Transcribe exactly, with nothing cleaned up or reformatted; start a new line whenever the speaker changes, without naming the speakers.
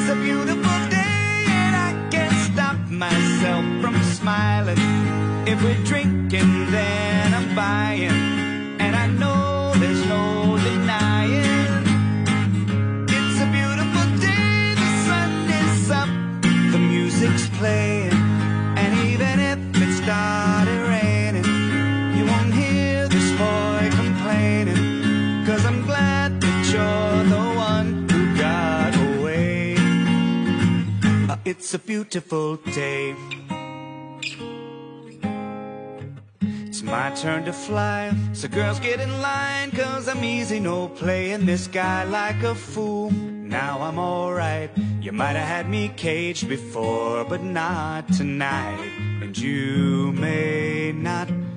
a beautiful day and I can't stop myself from smiling. If we're drinking, then I'm buying, and I know there's no denying. It's a beautiful day, the sun is up, the music's playing, and even if it started raining, you won't hear this boy complaining, 'cause I'm glad that you're the one who got away. Uh, it's a beautiful day. It's my turn to fly, so girls get in line, 'cause I'm easy, no playing this guy like a fool. Now I'm alright, you might have had me caged before, but not tonight. And you may not